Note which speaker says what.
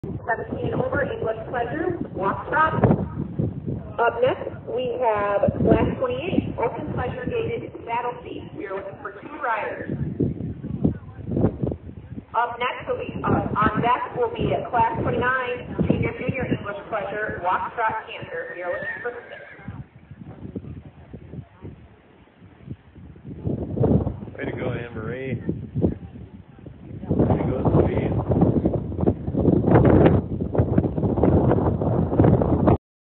Speaker 1: 17 and over, English pleasure, walk trot. Up next, we have Class 28, open pleasure gated saddle seats. We are looking for 2 riders. Up next, will be, on deck will be Class 29, junior English pleasure, walk trot canter. We are looking for 6.